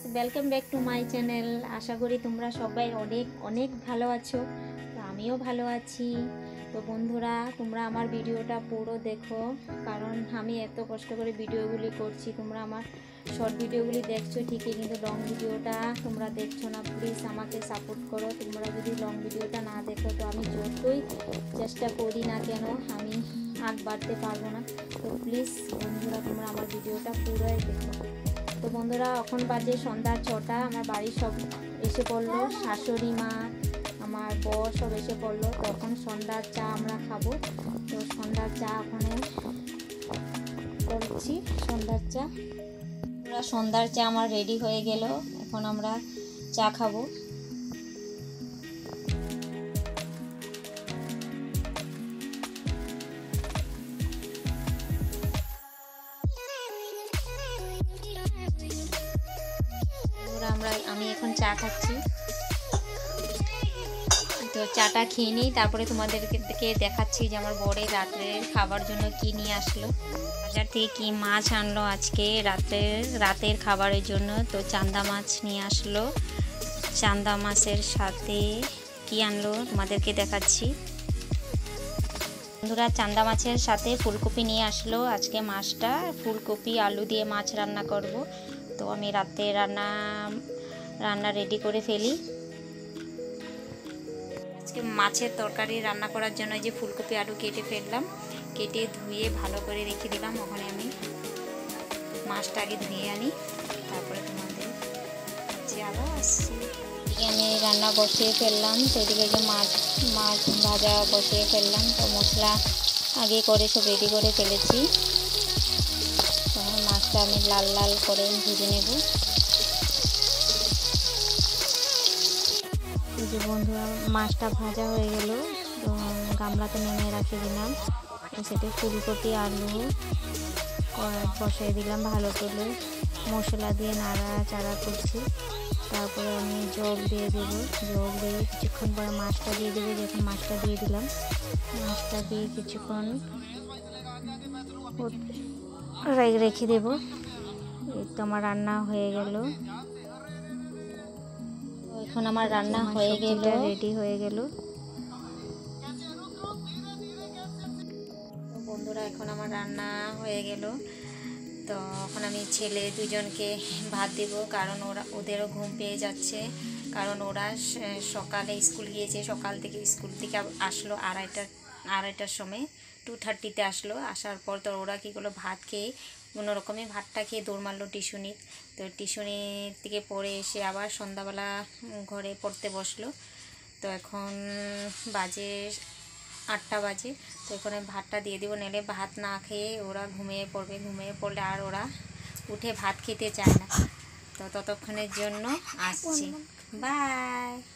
Welcome back to my channel. আশা করি তোমরা সবাই অনেক অনেক ভালো আছো। তো আমিও ভালো আছি। তো বন্ধুরা, তোমরা আমার ভিডিওটা পুরো দেখো, কারণ আমি এত কষ্ট করে ভিডিওগুলি করছি। তোমরা আমার শর্ট ভিডিওগুলি দেখছো ঠিকই, কিন্তু লং ভিডিওটা তোমরা দেখছো না। প্লিজ আমাকে সাপোর্ট করো। তোমরা যদি লং ভিডিওটা না দেখো তো আমি যতই চেষ্টা করি না কেন আমি আগ বাড়তে পারবো না। তো প্লিজ বন্ধুরা, তোমরা আমার ভিডিওটা পুরোই দেখো। তো বন্ধুরা, এখন বাজে সন্ধ্যা 6টা। আমার বাড়ির সব এসে পড়লো, শাশুড়ি মা, আমার বর সব এসে পড়লো। তখন সন্ধ্যার চা আমরা খাবো। তো সন্ধ্যার চা ওখানে করছি, সন্ধ্যার চা। পুরো সন্ধ্যার চা আমার রেডি হয়ে গেল। এখন আমরা চা খাবো। আমি এখন চা খাচ্ছি। তো চাটা খেয়ে নিই, তারপরে তোমাদেরকে দেখাচ্ছি যে আমার বরের রাত্রের খাবার জন্য কি নিয়ে আসলো। বাজার থেকে কি মাছ আনলো আজকে রাতের খাবারের জন্য। তো চান্দা মাছ নিয়ে আসলো। চান্দা মাছের সাথে কি আনলো তোমাদেরকে দেখাচ্ছি। বন্ধুরা, চান্দা মাছের সাথে ফুলকপি নিয়ে আসলো। আজকে মাছটা ফুলকপি আলু দিয়ে মাছ রান্না করব। তো আমি রাতে রান্না রেডি করে ফেলি। আজকে মাছের তরকারি রান্না করার জন্য যে ফুলকপি আলু কেটে ফেললাম, কেটে ধুয়ে ভালো করে রেখে দিলাম। ওখানে আমি মাছটা আগে ধুয়ে আনি, তারপরে তোমাদের আবার আসছি। আমি রান্না বসিয়ে ফেললাম। তো এদিকে যে মাছ ভাজা বসিয়ে ফেললাম। তো মশলা আগে করে সব রেডি করে ফেলেছি। তখন মাছটা আমি লাল লাল করে ভেজে নেব। যে বন্ধুরা, মাছটা ভাজা হয়ে গেল। তো গামলাতে নেমে রাখে দিলাম। তো সেটা ফুলকপি আলু বসাই দিলাম ভালো করে, মশলা দিয়ে নাড়াচাড়া করছি। তারপরে আমি জল দিয়ে দেবো। জল দিয়ে কিছুক্ষণ পরে মাছটা দিয়ে দেবো। যখন মাছটা দিয়ে দিলাম, মাছটা দিয়ে কিছুক্ষণ রেখে দেবো। এই তো আমার রান্না হয়ে গেল। এখন আমার রান্না হয়ে গেল, রেডি হয়ে গেল। বন্ধুরা, এখন আমার রান্না হয়ে গেল। তো এখন আমি ছেলে দুজনকে ভাত দেব, কারণ ওদেরও ঘুম পেয়ে যাচ্ছে। কারণ ওরা সকালে স্কুল গিয়েছে। সকাল থেকে স্কুল থেকে আসলো আড়াইটার সময়, 2:30-তে আসলো। আসার পর তো ওরা কী করলো, ভাত খেয়ে কোনো রকমে ভাতটা খেয়ে দৌড় মারলো টিউশনি। তো টিউশনি থেকে পড়ে এসে আবার সন্ধ্যাবেলা ঘরে পড়তে বসলো। তো এখন বাজে 8টা বাজে। তো এখানে ভাতটা দিয়ে দেবো, নাহলে ভাত না খেয়ে ওরা ঘুমিয়ে পড়বে। ঘুমিয়ে পড়লে আর ওরা উঠে ভাত খেতে চায় না। তো ততক্ষণের জন্য আসছি। বাই।